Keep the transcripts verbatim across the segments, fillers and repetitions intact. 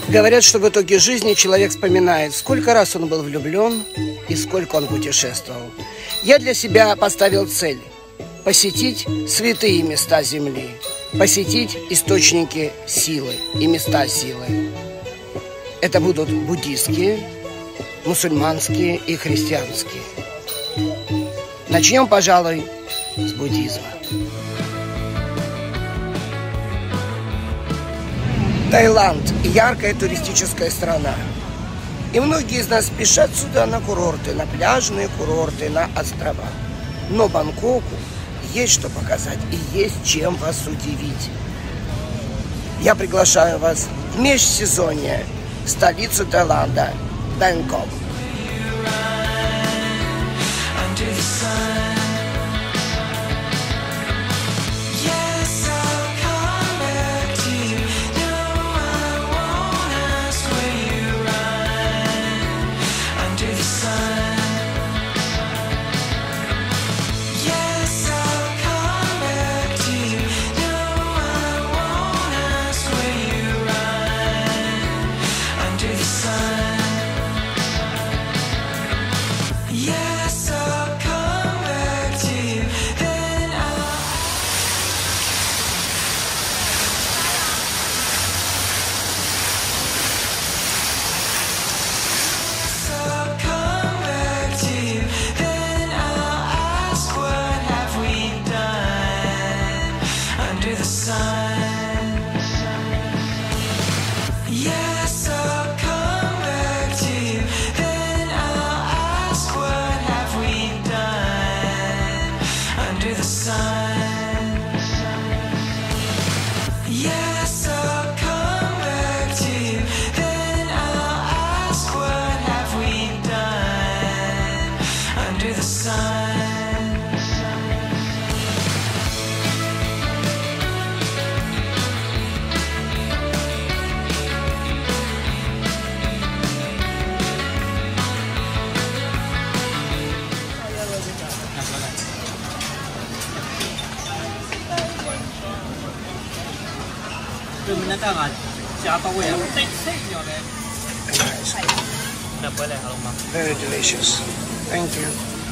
Говорят, что в итоге жизни человек вспоминает, сколько раз он был влюблен и сколько он путешествовал. Я для себя поставил цель – посетить святые места Земли, посетить источники силы и места силы. Это будут буддийские, мусульманские и христианские. Начнем, пожалуй, с буддизма. Таиланд – яркая туристическая страна. И многие из нас спешат сюда на курорты, на пляжные курорты, на острова. Но Бангкоку есть что показать и есть чем вас удивить. Я приглашаю вас в межсезонье в столицу Таиланда – Бангкок. Very delicious. Thank you.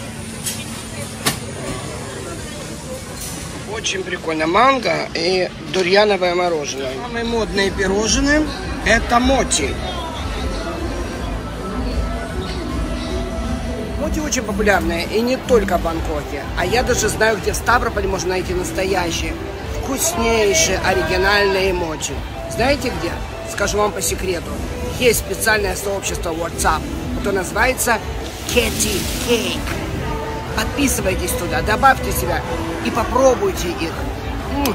Очень прикольно. Манго и дурьяновое мороженое. Самые модные пирожные – это моти. Моти очень популярные и не только в Бангкоке. А я даже знаю, где в Ставрополе можно найти настоящие, вкуснейшие, оригинальные моти. Знаете где? Скажу вам по секрету. Есть специальное сообщество WhatsApp, которое называется Kitty Cake. Подписывайтесь туда, добавьте себя и попробуйте их. М-м.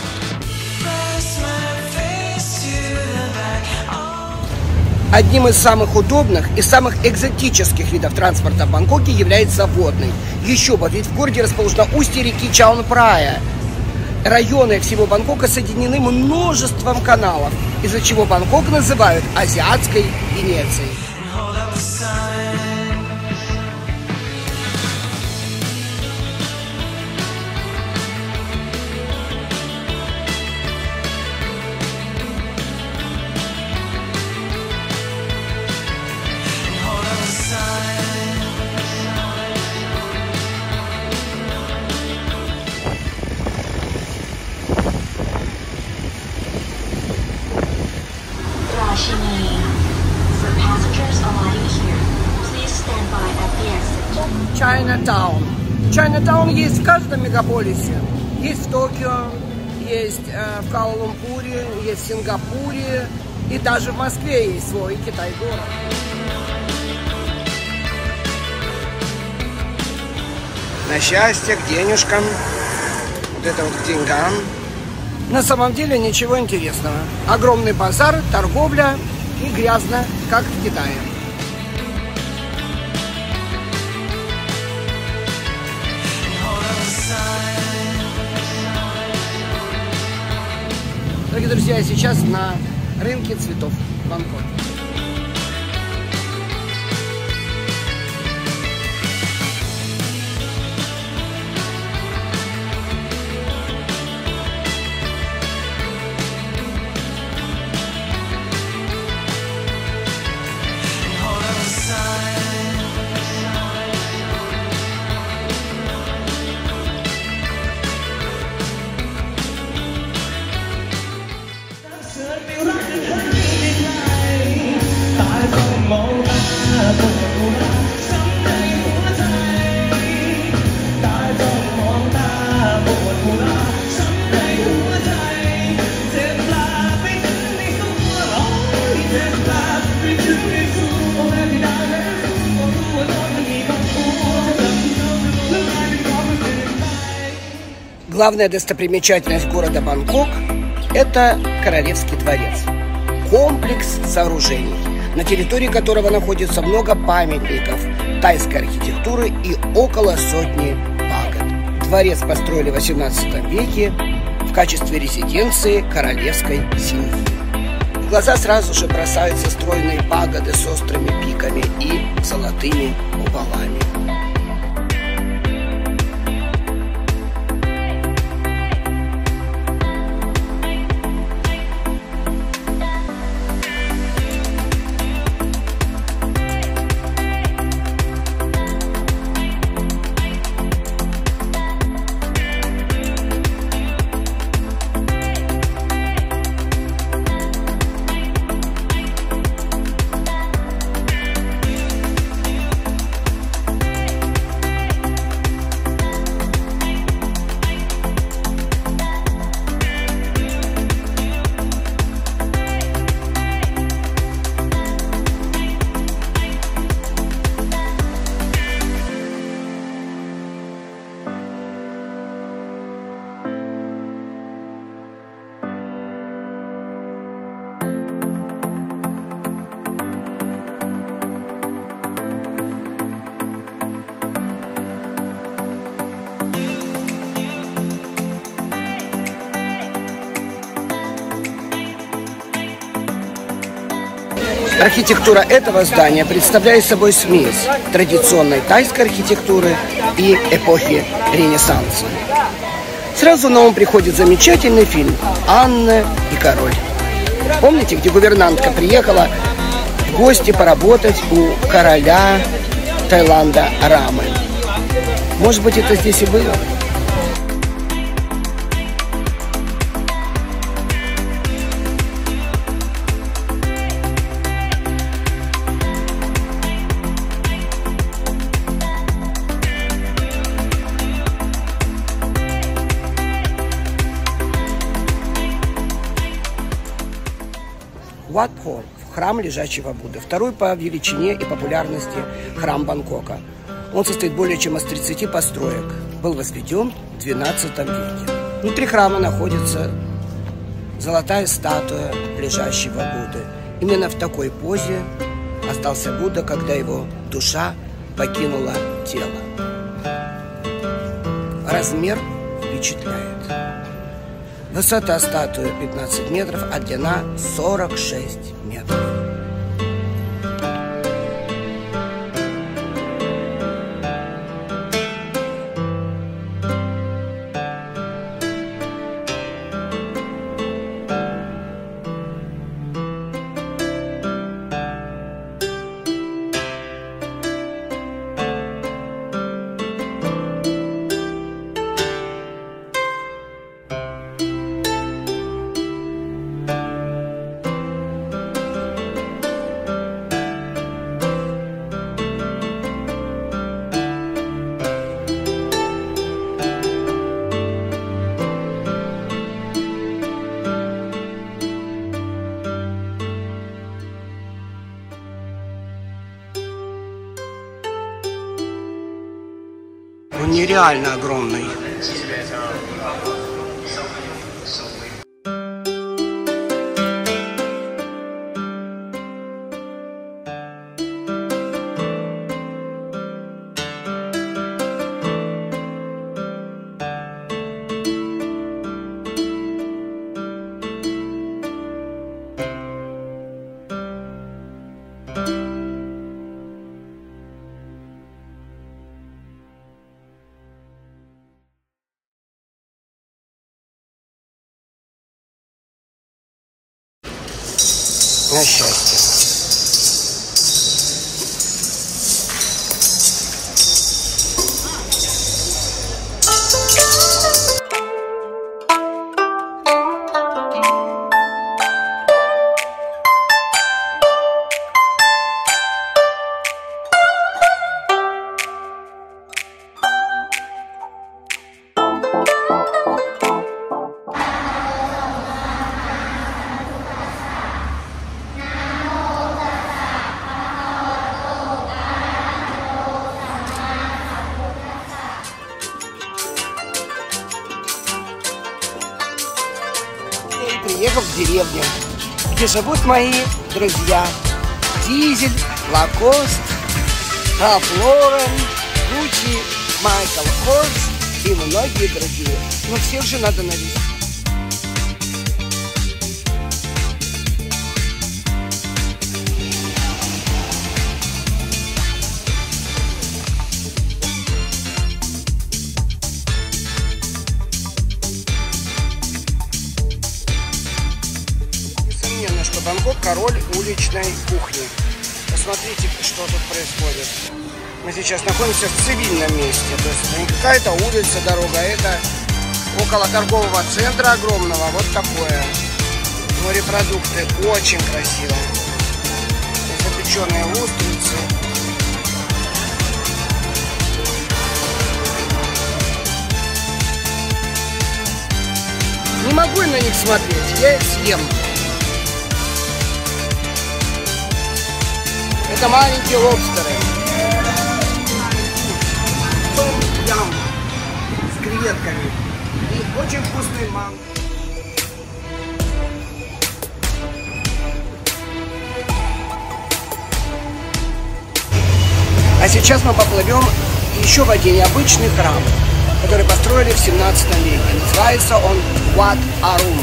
Одним из самых удобных и самых экзотических видов транспорта в Бангкоке является водный. Еще бы, ведь в городе расположено устье реки Чаон-Прая. Районы всего Бангкока соединены множеством каналов, из-за чего Бангкок называют азиатской Венецией. Чайнатаун. Чайнатаун есть в каждом мегаполисе. Есть в Токио, есть э, в Куала-Лумпуре, есть в Сингапуре и даже в Москве есть свой Китай-город. На счастье, к денежкам, вот это вот к деньгам. На самом деле ничего интересного. Огромный базар, торговля и грязно, как в Китае. Дорогие друзья, я сейчас на рынке цветов в Бангкоке. Главная достопримечательность города Бангкок – это Королевский дворец. Комплекс сооружений, на территории которого находится много памятников тайской архитектуры и около сотни пагод. Дворец построили в восемнадцатом веке в качестве резиденции королевской семьи. В глаза сразу же бросаются стройные пагоды с острыми пиками и золотыми куполами. Архитектура этого здания представляет собой смесь традиционной тайской архитектуры и эпохи Ренессанса. Сразу на ум приходит замечательный фильм «Анна и король». Помните, где гувернантка приехала в гости поработать у короля Таиланда Рамы? Может быть, это здесь и было? Wat Phor – храм лежачего Будды, второй по величине и популярности храм Бангкока. Он состоит более чем из тридцати построек, был возведен в двенадцатом веке. Внутри храма находится золотая статуя лежащего Будды. Именно в такой позе остался Будда, когда его душа покинула тело. Размер впечатляет. Высота статуи пятнадцать метров, а длина сорок шесть метров. Он нереально огромный. На счастье. деревню, где живут мои друзья. Дизель, Лакост, Ральф Лорен, Гуччи, Майкл Корс и многие другие. Но всех же надо навести. Что Бангкок — король уличной кухни. Посмотрите, что тут происходит. Мы сейчас находимся в цивильном месте. То есть это не какая-то улица, дорога, это около торгового центра огромного. Вот такое. Морепродукты очень красиво. Запеченные устрицы. Не могу на них смотреть, я их съем. Это маленькие лобстеры. Том-ям с креветками. И очень вкусный манго. А сейчас мы поплывем еще в один необычный храм, который построили в семнадцатом веке. Называется он Wat Arun.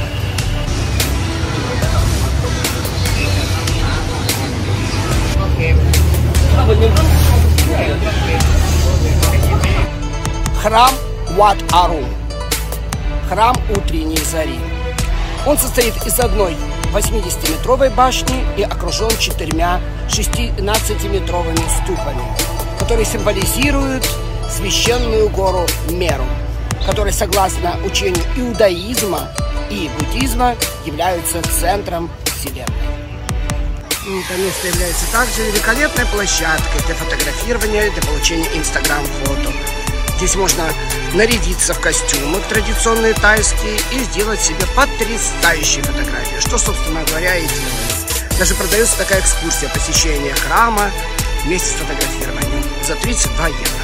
Храм Wat Arun. Храм утренней зари. Он состоит из одной восьмидесятиметровой башни и окружен четырьмя шестнадцатиметровыми ступами, которые символизируют священную гору Меру, которая, согласно учению иудаизма и буддизма, является центром Вселенной. Это место является также великолепной площадкой для фотографирования, для получения инстаграм-фото. Здесь можно нарядиться в костюмы традиционные тайские и сделать себе потрясающие фотографии, что, собственно говоря, и делается. Даже продается такая экскурсия посещения храма вместе с фотографированием за тридцать два евро.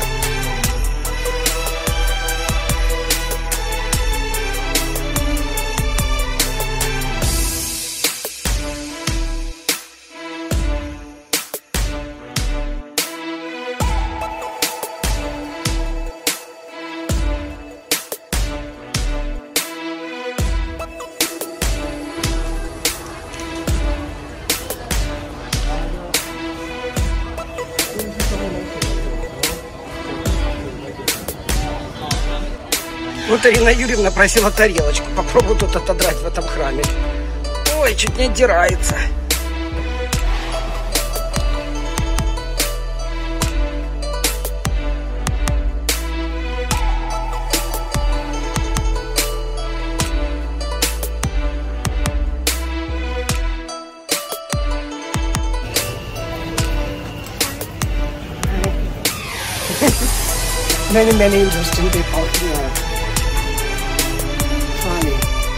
Вот Ирина Юрьевна просила тарелочку. Попробую тут отодрать в этом храме. Ой, чуть не отдирается. Many, many interesting people here. Funny.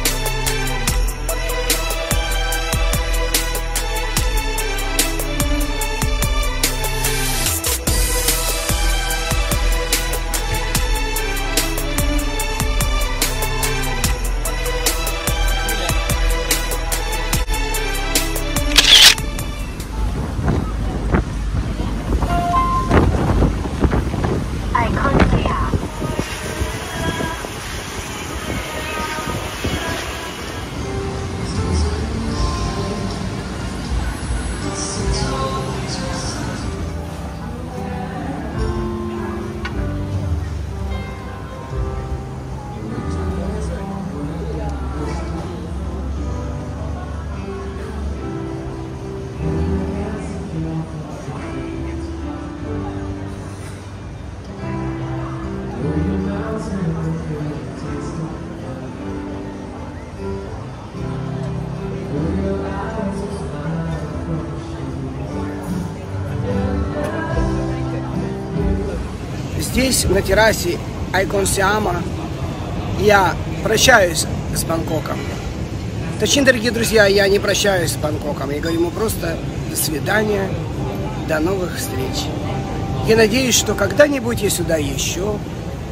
Здесь, на террасе Icon Siam, я прощаюсь с Бангкоком. Точнее, дорогие друзья, я не прощаюсь с Бангкоком. Я говорю ему просто до свидания, до новых встреч. Я надеюсь, что когда-нибудь я сюда еще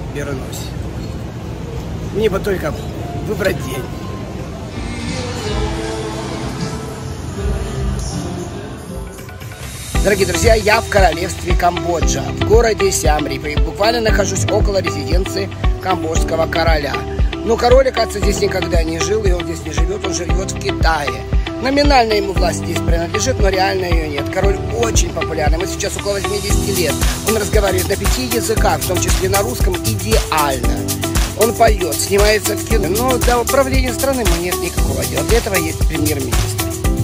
вернусь. Мне бы только выбрать день. Дорогие друзья, я в королевстве Камбоджа, в городе Сиам Рип, и буквально нахожусь около резиденции камбоджского короля. Но король, оказывается, здесь никогда не жил, и он здесь не живет, он живет в Китае. Номинально ему власть здесь принадлежит, но реально ее нет. Король очень популярный, ему сейчас около восьмидесяти лет. Он разговаривает на пяти языках, в том числе на русском, идеально. Он поет, снимается в кино, но до управления страны ему нет никакого дела. Для этого есть премьер-министр.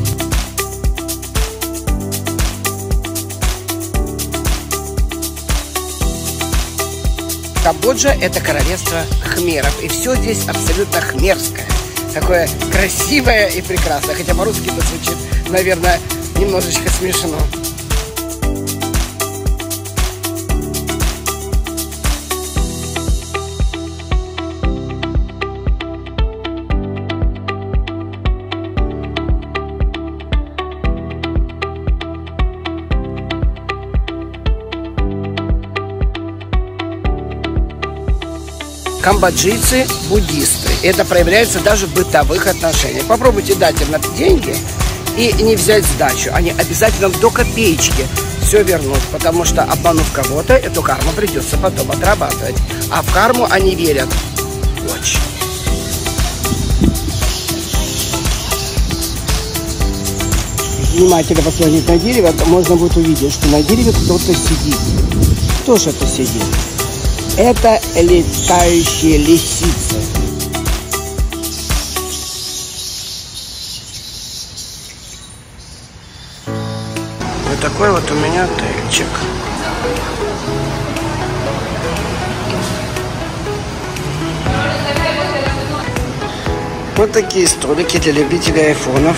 Камбоджа – это королевство хмеров, и все здесь абсолютно хмерское. Такое красивое и прекрасное, хотя по-русски это звучит, наверное, немножечко смешно. Камбоджийцы – буддисты. Это проявляется даже в бытовых отношениях. Попробуйте дать им деньги и не взять сдачу. Они обязательно до копеечки все вернут, потому что, обманув кого-то, эту карму придется потом отрабатывать. А в карму они верят очень. Внимательно посмотреть на дерево, то можно будет увидеть, что на дереве кто-то сидит. Кто же это сидит? Это летающие лисицы. Вот такой вот у меня отельчик. Вот такие столики для любителей айфонов.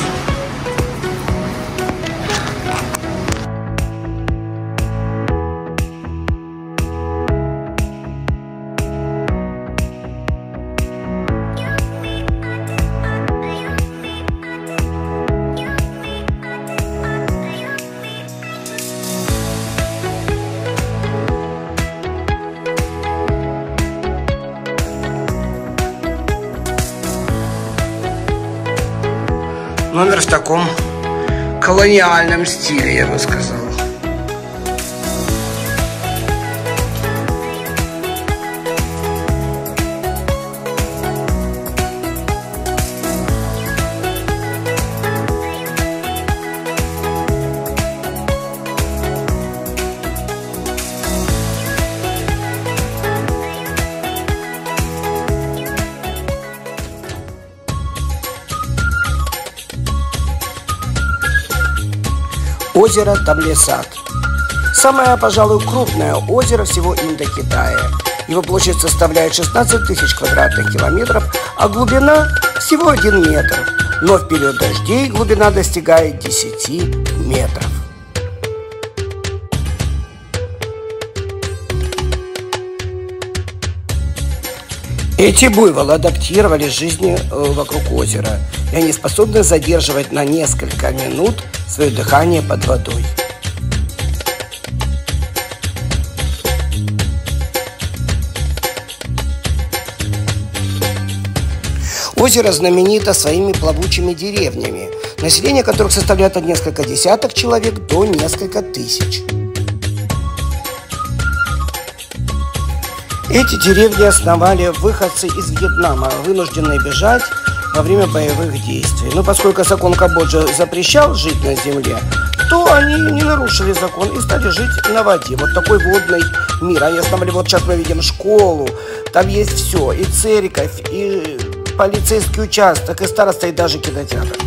Номер в таком колониальном стиле, я бы сказал. Озеро Тамлесат. Самое, пожалуй, крупное озеро всего Индокитая. Его площадь составляет шестнадцать тысяч квадратных километров, а глубина всего один метр. Но в период дождей глубина достигает десяти метров. Эти буйволы адаптировались к жизни вокруг озера, и они способны задерживать на несколько минут свое дыхание под водой. Озеро знаменито своими плавучими деревнями, население которых составляет от несколько десяток человек до несколько тысяч. Эти деревни основали выходцы из Вьетнама, вынужденные бежать во время боевых действий. Но поскольку закон Камбоджи запрещал жить на земле, то они не нарушили закон и стали жить на воде. Вот такой водный мир. Они основали, вот сейчас мы видим школу, там есть все, и церковь, и полицейский участок, и староста, и даже кинотеатр.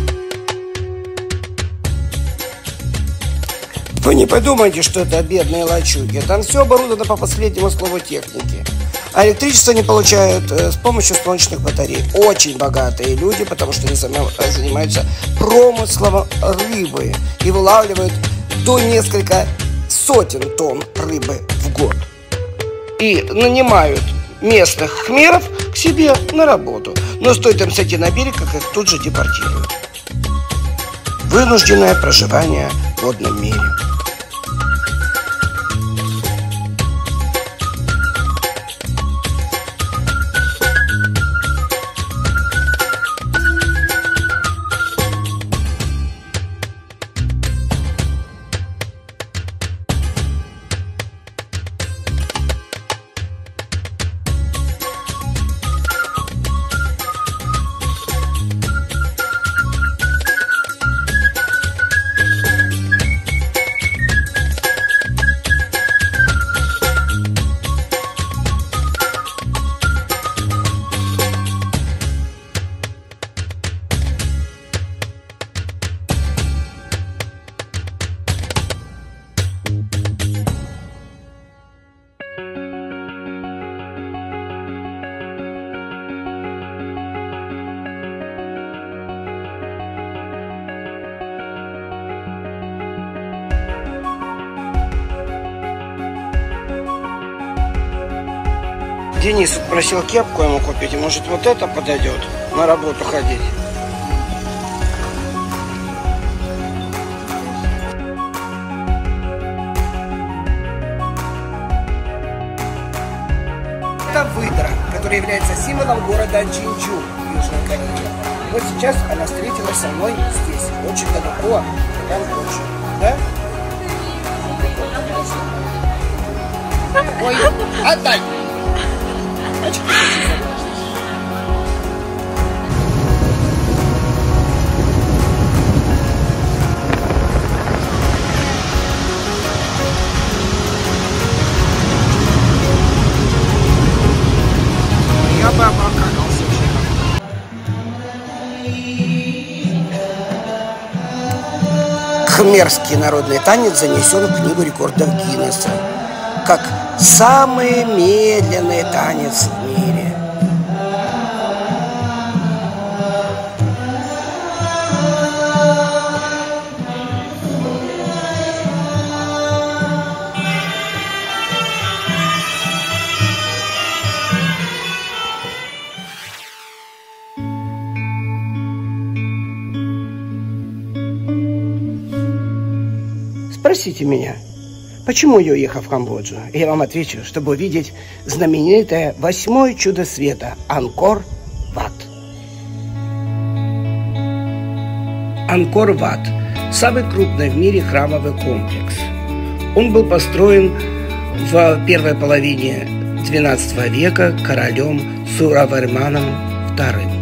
Вы не подумайте, что это бедные лачуги. Там все оборудовано по последнему слову техники. А электричество они получают с помощью солнечных батарей. Очень богатые люди, потому что они занимаются промыслом рыбы и вылавливают до несколько сотен тонн рыбы в год. И нанимают местных хмеров к себе на работу. Но стоит им сойти на берег, как их тут же депортируют. Вынужденное проживание в водном мире. Денис просил кепку ему купить, и может вот это подойдет на работу ходить. Это выдра, которая является символом города Чинчжу в Южной Корее. Вот сейчас она встретилась со мной здесь, очень далеко, там больше, да? Ой, отдай! Я бы обокакался вообще. Хмерский народный танец занесен в книгу рекордов Гиннесса как самый медленный танец в мире. Спросите меня, почему я уехал в Камбоджу? И я вам отвечу, чтобы увидеть знаменитое восьмое чудо света – Анкор-Ват. Анкор-Ват – самый крупный в мире храмовый комплекс. Он был построен в первой половине двенадцатого века королем Сураварманом вторым.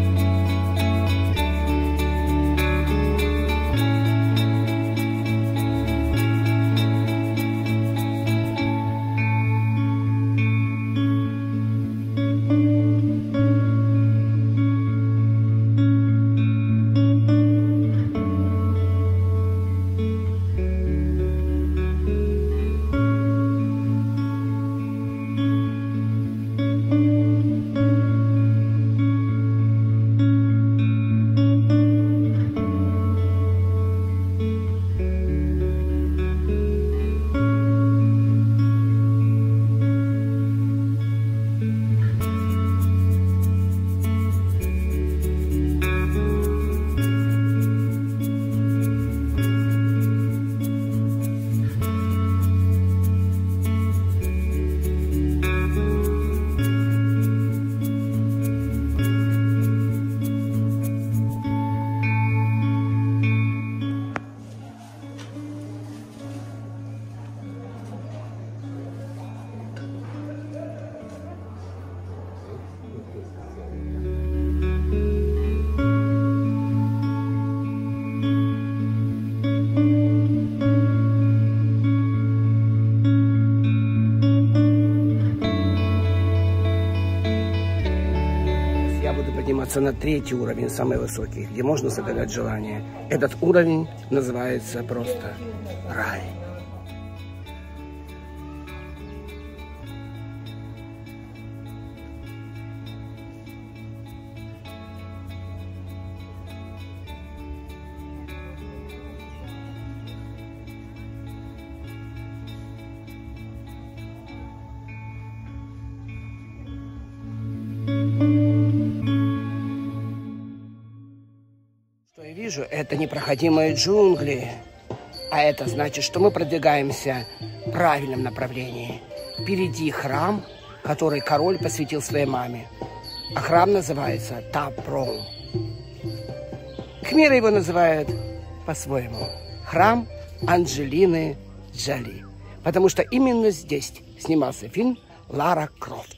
Подниматься на третий уровень, самый высокий, где можно загадать желание. Этот уровень называется просто рай. Вижу, это непроходимые джунгли, а это значит, что мы продвигаемся в правильном направлении. Впереди храм, который король посвятил своей маме, а храм называется Та-Пром. Кхмеры его называют по-своему храм Анджелины Джоли, потому что именно здесь снимался фильм «Лара Крофт».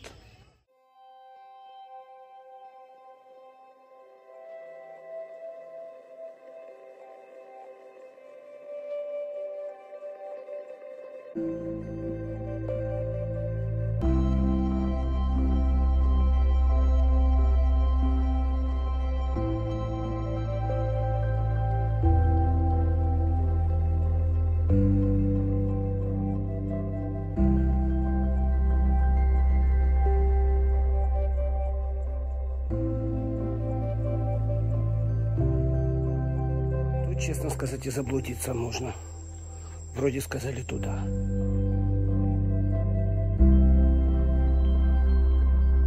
Честно сказать, и заблудиться можно. Вроде сказали туда.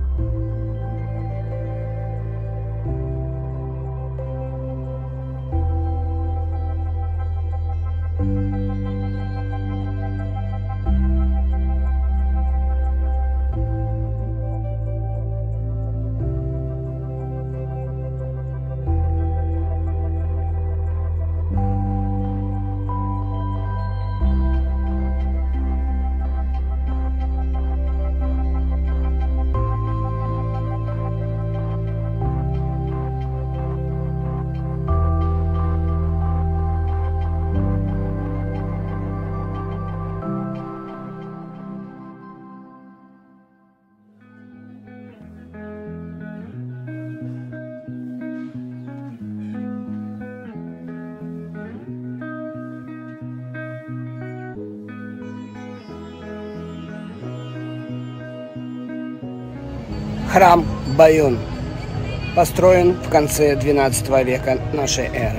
Храм Байон построен в конце двенадцатого века нашей эры.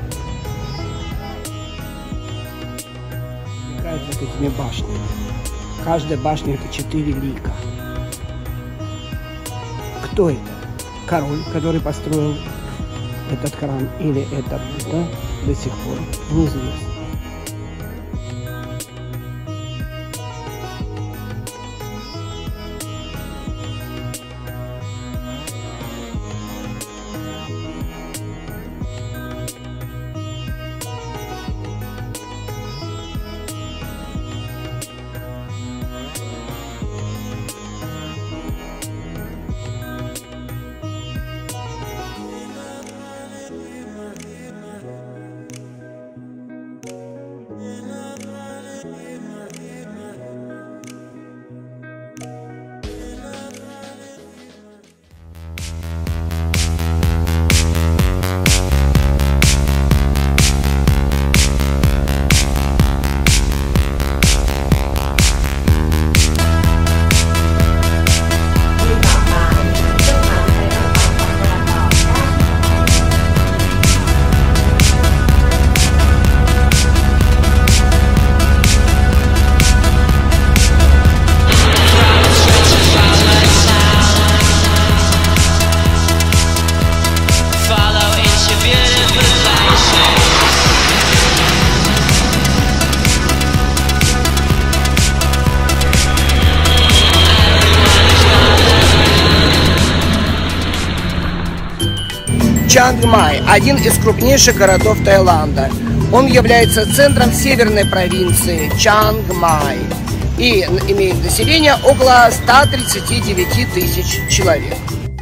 Играет вот этими башнями. Каждая башня — это четыре лика. Кто это? Король, который построил этот храм, или это Будда, до сих пор неизвестно. Чангмай – один из крупнейших городов Таиланда. Он является центром северной провинции Чангмай и имеет население около ста тридцати девяти тысяч человек.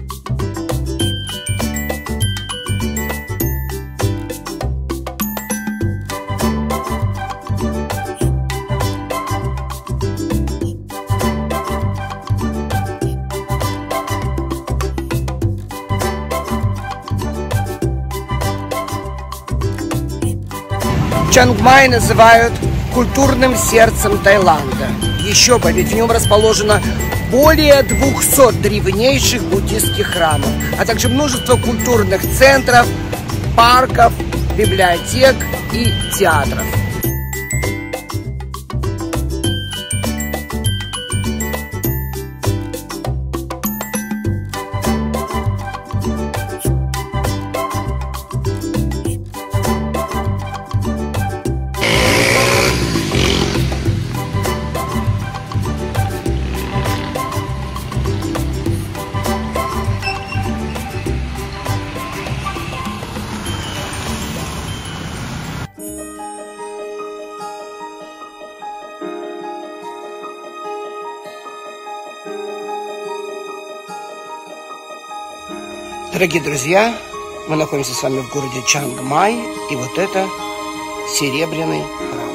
Чангмай называют культурным сердцем Таиланда. Еще бы, ведь в нем расположено более двухсот древнейших буддистских храмов, а также множество культурных центров, парков, библиотек и театров. Дорогие друзья, мы находимся с вами в городе Чангмай, и вот это серебряный храм.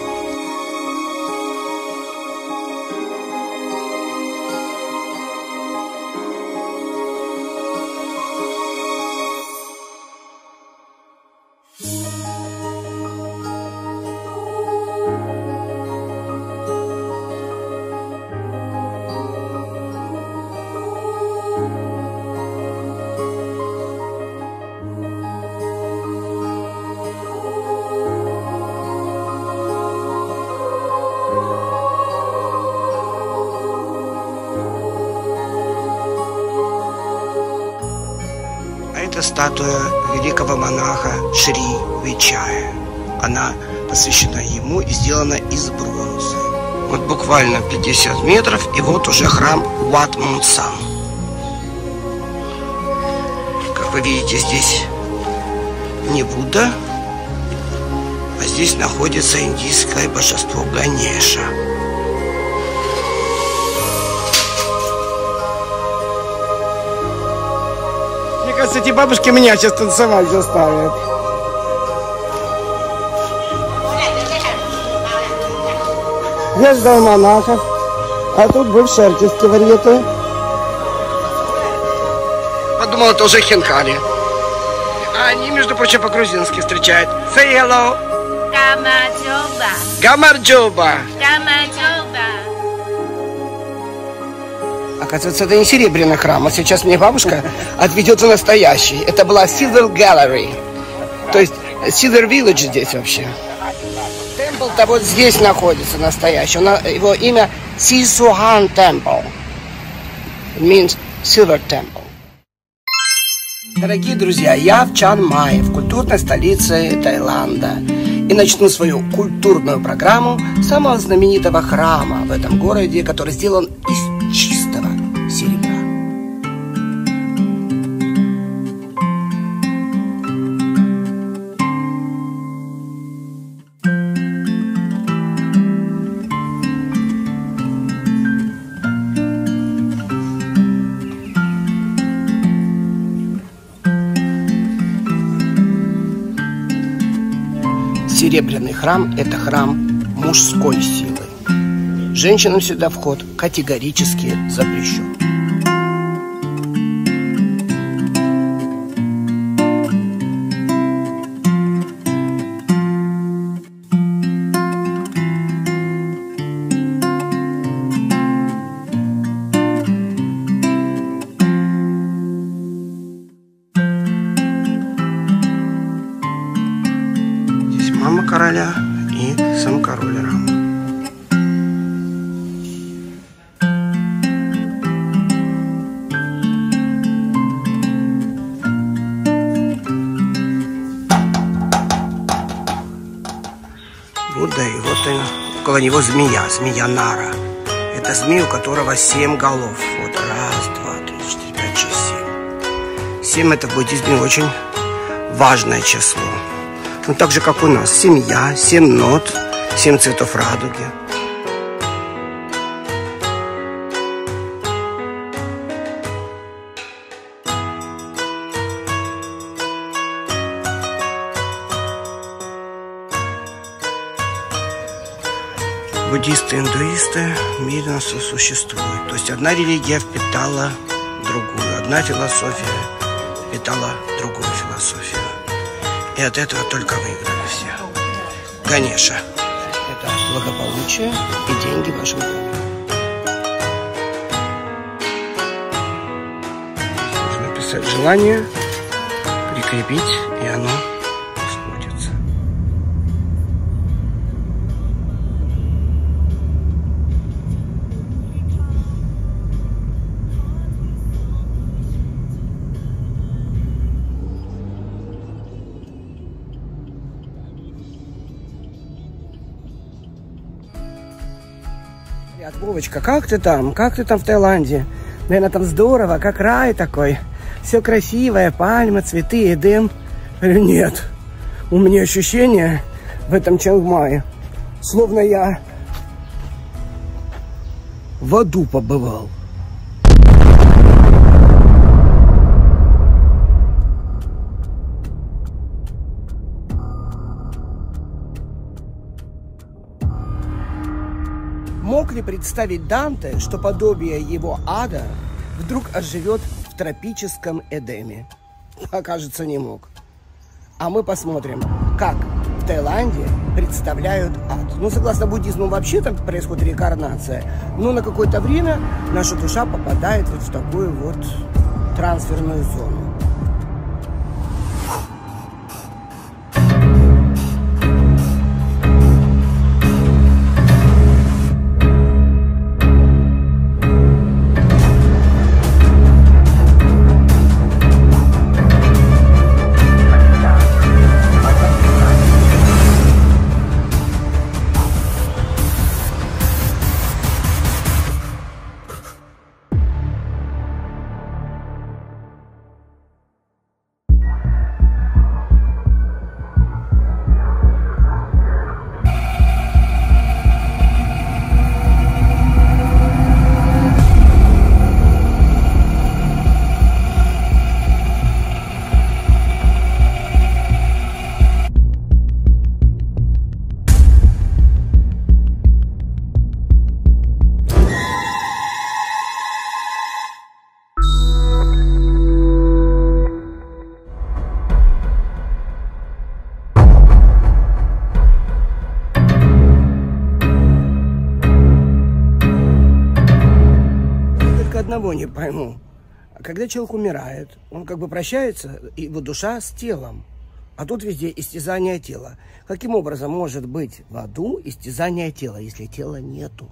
Это статуя великого монаха Шри Вичая. Она посвящена ему и сделана из бронзы. Вот буквально пятьдесят метров, и вот уже храм Wat Mon San. Как вы видите, здесь не Будда, а здесь находится индийское божество Ганеша. Мне кажется, эти бабушки меня сейчас танцевать заставят. Я ждал монахов, а тут бывшие артистки варьете. Подумал, это уже хинкали. А они, между прочим, по-грузински встречают. Say hello. Гамарджоба. Гамарджоба. Гамарджоба. Оказывается, это не серебряный храм. А сейчас мне бабушка отведет в настоящий. Это была Silver Gallery. То есть Silver Village здесь вообще. Темпл-то вот здесь находится настоящий. Его имя Сисухан Temple. It means Silver Temple. Дорогие друзья, я в Чан-Майе, в культурной столице Таиланда. И начну свою культурную программу с самого знаменитого храма в этом городе, который сделан из чистого серебра. Серебряный храм – это храм мужской силы. Женщинам сюда вход категорически запрещен. Мама короля и сам король Рама. Будда, и вот и около него змея, змея Нара. Это змей, у которого семь голов. Вот раз, два, три, четыре, пять, шесть, семь. Семь это в буддизме очень важное число. Ну, так же, как у нас. Семья, семь нот, семь цветов радуги. Буддисты и индуисты мирно сосуществуют. То есть одна религия впитала другую, одна философия впитала другую философию. И от этого только выиграли все. Ганеша. Это благополучие и деньги в вашем доме. Нужно писать желание, прикрепить, и оно сбудется. Вовочка, как ты там? Как ты там в Таиланде? Наверное, там здорово, как рай такой. Все красивое, пальмы, цветы и дым. Нет, у меня ощущение в этом Чангмае, словно я в аду побывал. Мог ли представить Данте, что подобие его ада вдруг оживет в тропическом Эдеме? Окажется, не мог. А мы посмотрим, как в Таиланде представляют ад. Ну, согласно буддизму, вообще там происходит реинкарнация. Но на какое-то время наша душа попадает вот в такую вот трансферную зону. одного не пойму. Когда человек умирает, он как бы прощается, его душа с телом. А тут везде истязание тела. Каким образом может быть в аду истязание тела, если тела нету?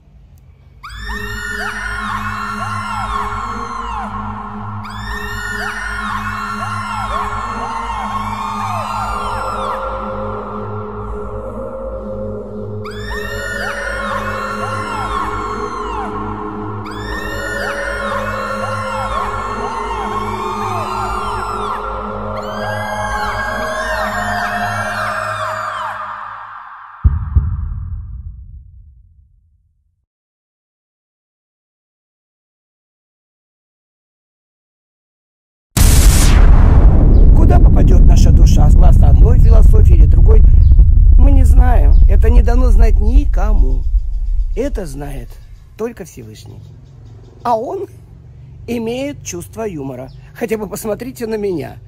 Согласно одной философии или другой, мы не знаем. Это не дано знать никому. Это знает только Всевышний. А он имеет чувство юмора. Хотя бы посмотрите на меня.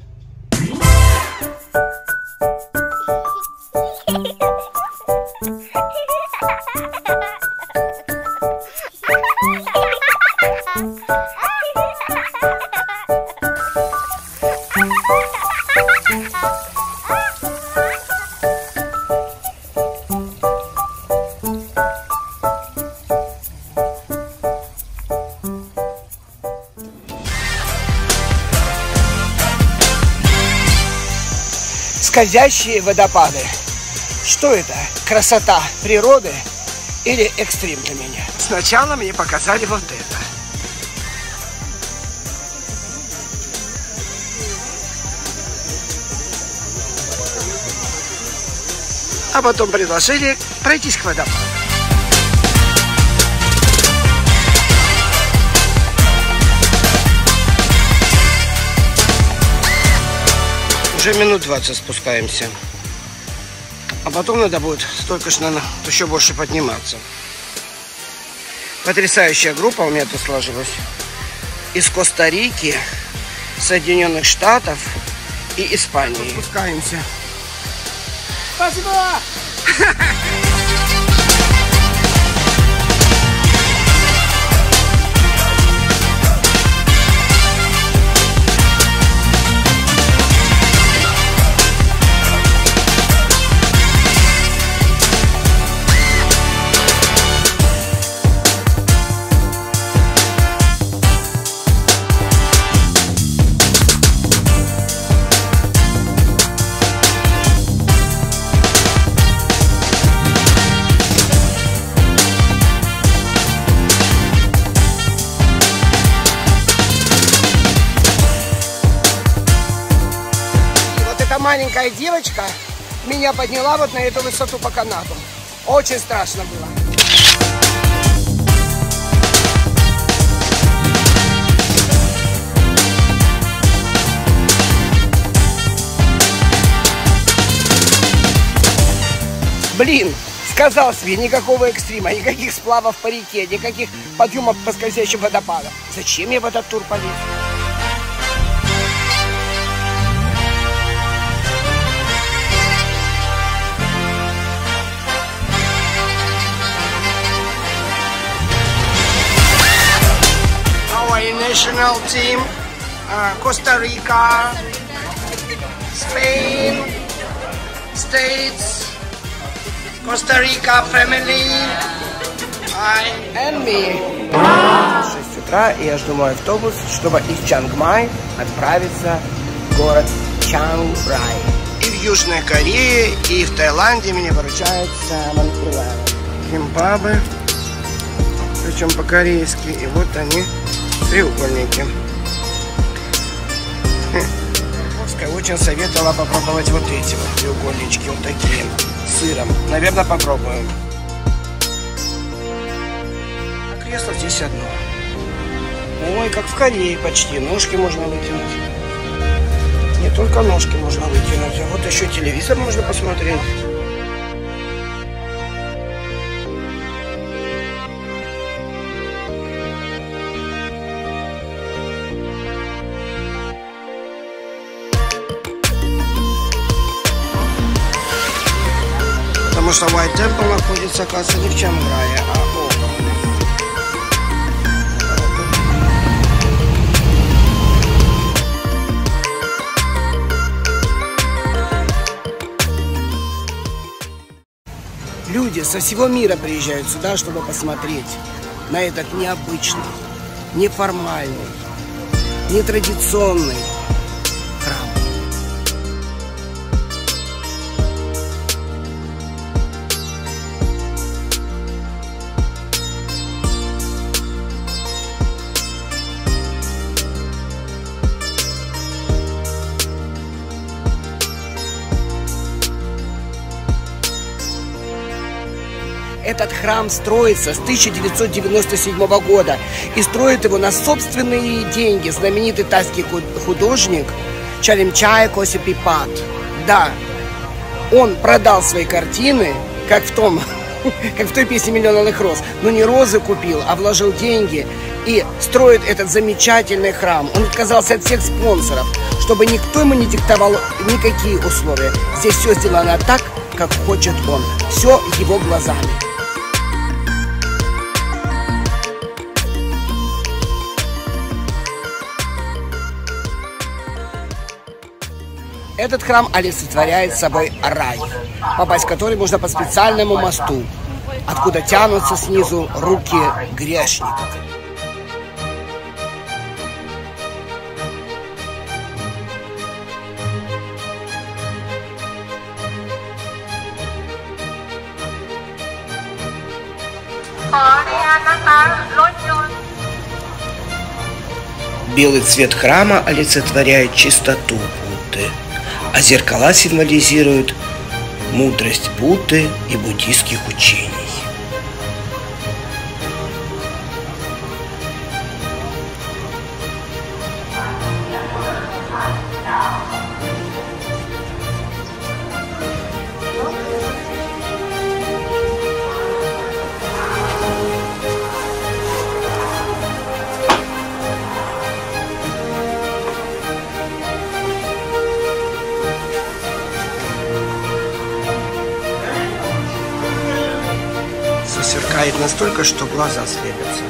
Скользящие водопады. Что это? Красота природы или экстрим для меня? Сначала мне показали вот это. А потом предложили пройтись к водопаду. Уже минут двадцать спускаемся. А потом надо будет столько ж, наверное, еще больше подниматься. Потрясающая группа у меня тут сложилась. Из Коста-Рики, Соединенных Штатов и Испании. Спускаемся. Спасибо! Маленькая девочка меня подняла вот на эту высоту по канату. Очень страшно было. Блин, сказал себе, никакого экстрима, никаких сплавов по реке, никаких подъемов по скользящим водопадам. Зачем я в этот тур полез? National team, uh, Costa Rica, Spain, States, Costa Rica family, I and me. шесть утра, и я жду мой автобус, чтобы из Чангмай отправиться в город Чанграй. И в Южной Корее, и в Таиланде меня выручают salmon eleven. Кимбабы, причем по-корейски, и вот они. Треугольники. Пускай очень советовала попробовать вот эти вот треугольнички, вот такие, с сыром. Наверное, попробуем. А кресло здесь одно. Ой, как в Корее почти. Ножки можно вытянуть. Не только ножки можно вытянуть, а вот еще телевизор можно посмотреть. Потому что White Temple находится, оказывается, не в Чанграе, а около. Люди со всего мира приезжают сюда, чтобы посмотреть на этот необычный, неформальный, нетрадиционный храм. Этот храм строится с тысяча девятьсот девяносто седьмого года и строит его на собственные деньги знаменитый тайский художник Чалимчай Косипипат. Да, он продал свои картины, как в том, как в той песне «Миллион алых роз», но не розы купил, а вложил деньги и строит этот замечательный храм. Он отказался от всех спонсоров, чтобы никто ему не диктовал никакие условия. Здесь все сделано так, как хочет он. Все его глазами. Этот храм олицетворяет собой рай, попасть в который можно по специальному мосту, откуда тянутся снизу руки грешников. Белый цвет храма олицетворяет чистоту Будды, а зеркала символизируют мудрость Будды и буддийских учений. Сверкает настолько, что глаза слепятся.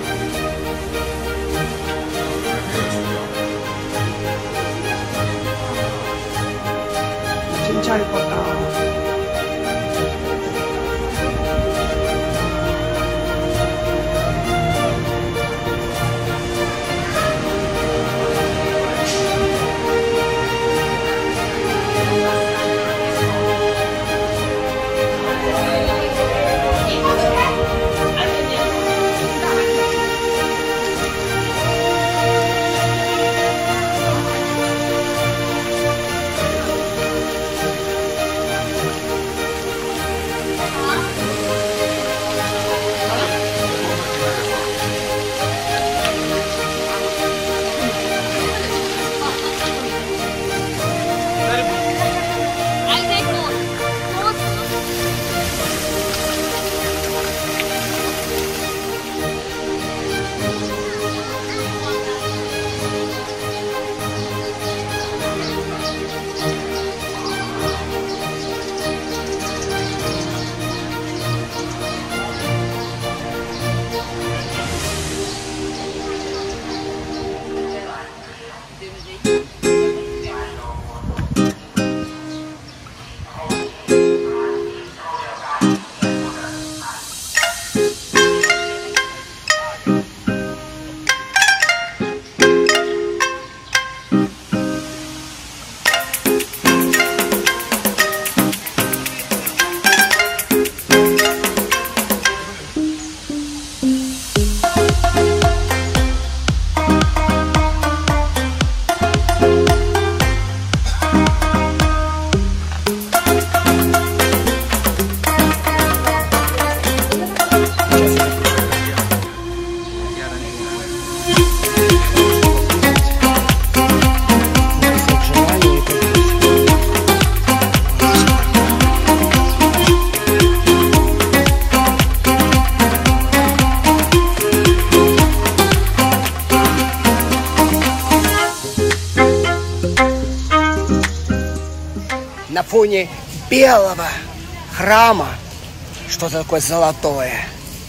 На фоне белого храма что-то такое золотое.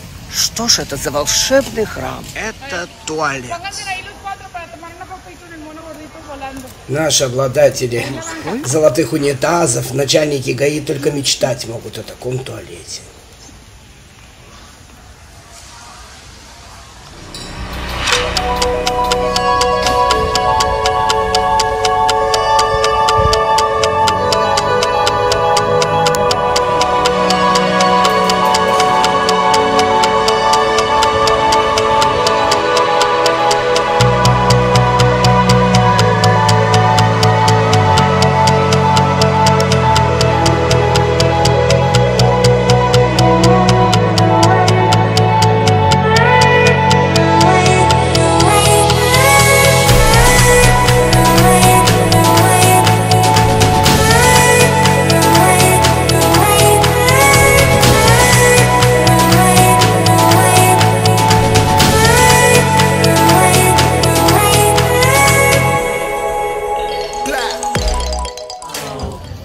Что ж это за волшебный храм? Это туалет. Наши обладатели золотых унитазов, начальники ГАИ, только мечтать могут о таком туалете.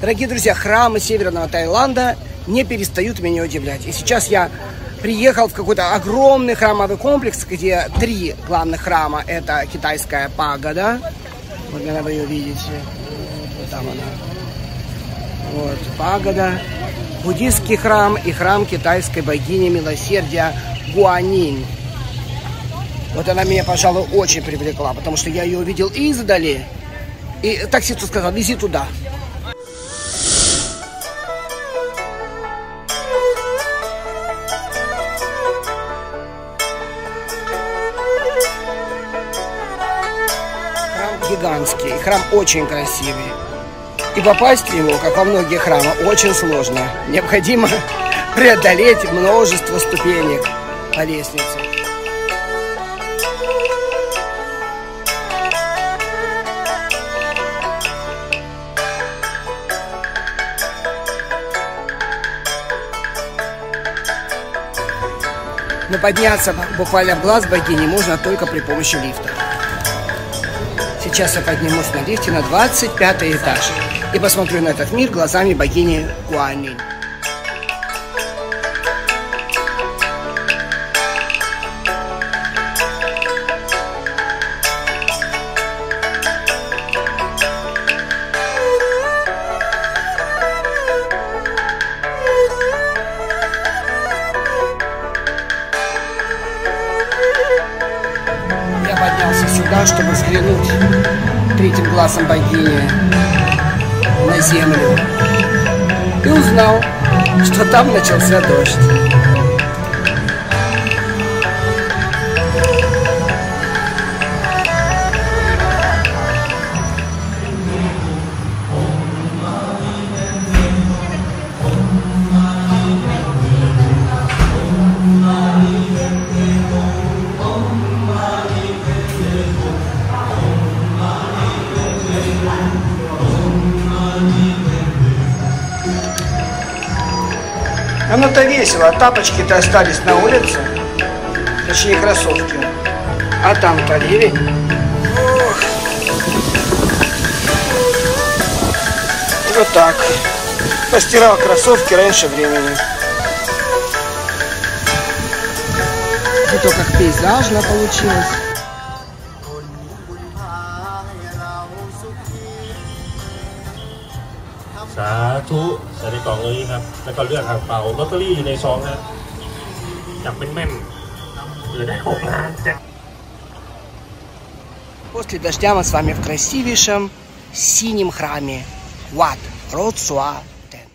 Дорогие друзья, храмы Северного Таиланда не перестают меня удивлять. И сейчас я приехал в какой-то огромный храмовый комплекс, где три главных храма. Это китайская пагода. Вот, наверное, вы ее видите. Вот там она. Вот, пагода. Буддийский храм и храм китайской богини милосердия Гуанинь. Вот она меня, пожалуй, очень привлекла, потому что я ее увидел издали. И таксисту сказал: вези туда. Храм гигантский, храм очень красивый. И попасть в него, как во многие храмы, очень сложно. Необходимо преодолеть множество ступенек по лестнице. Но подняться буквально в глаз богини можно только при помощи лифта. Сейчас я поднимусь на лифте на двадцать пятый этаж и посмотрю на этот мир глазами богини Гуанинь. Я поднялся сюда, чтобы взглянуть третьим глазом богини на землю. И узнал, что там начался дождь. Оно-то весело, а тапочки-то остались на улице, точнее кроссовки, а там-то ливень. Ох. Вот так. Постирал кроссовки раньше времени. Зато как пейзажно получилось. Сату, ใส่ในกล่องเลยครับแล้วก็เลือกอ่างเปาลอตเตอรี่อยู่ในซองนะจับเป็นแม่นหรือได้หกล้าน После дождя мы с вами в красивейшем синем храме Wat Rotsua-ten.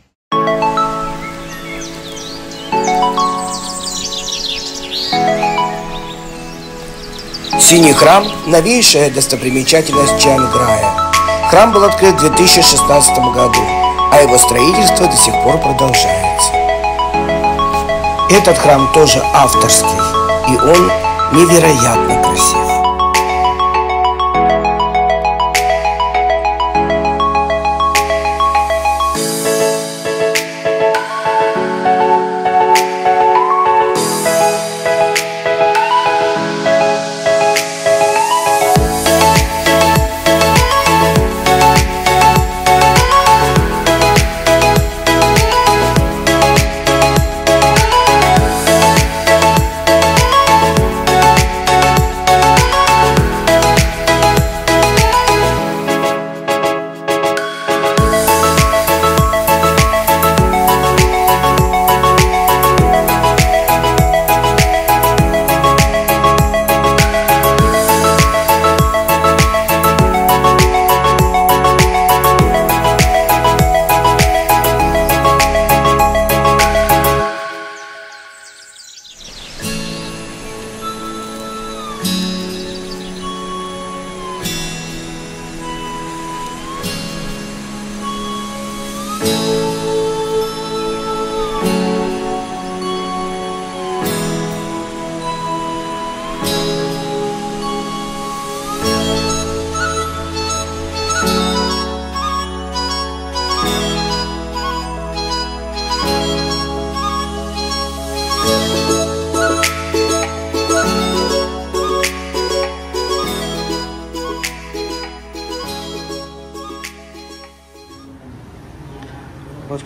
Синий храм – новейшая достопримечательность Чанграя. Храм был открыт в две тысячи шестнадцатом году, а его строительство до сих пор продолжается. Этот храм тоже авторский, и он невероятно красив.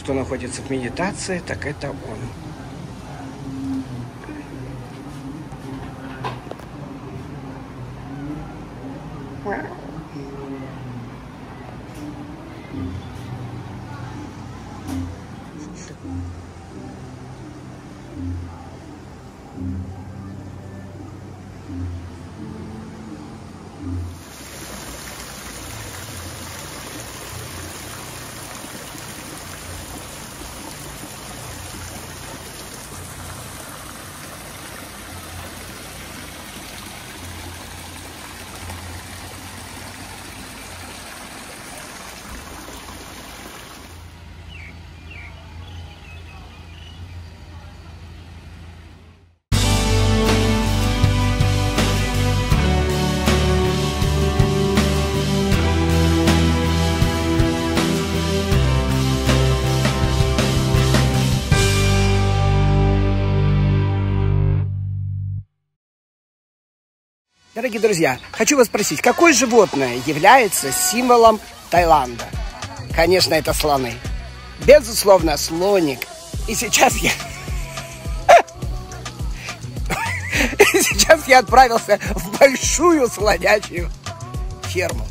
кто находится в медитации, так это он. Дорогие друзья, хочу вас спросить, какое животное является символом Таиланда? Конечно, это слоны. Безусловно, слоник. И сейчас я... Сейчас я отправился в большую слонячью ферму.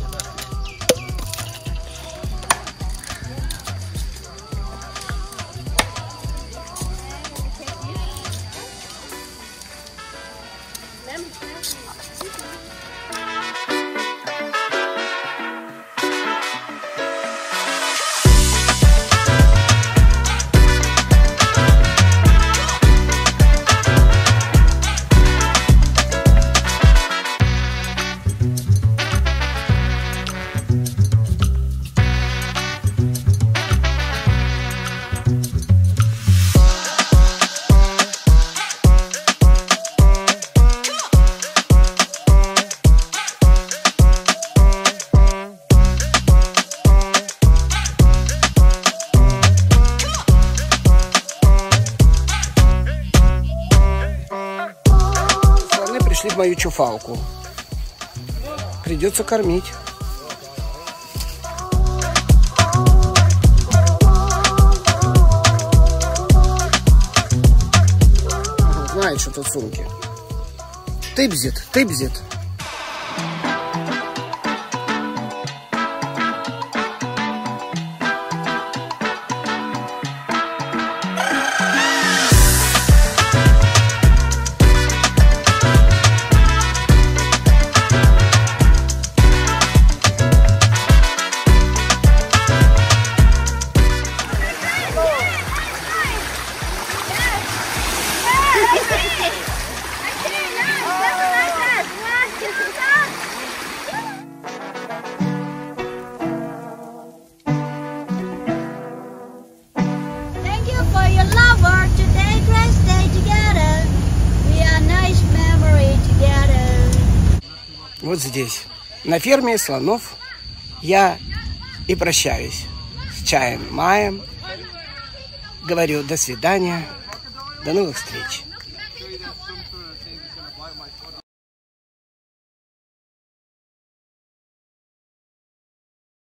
Пришли в мою чуфалку. Придется кормить. Ага, знает, что тут в сумке. Тыбзит, тыбзит. Вот здесь, на ферме слонов, я и прощаюсь с чаем маем. Говорю до свидания, до новых встреч.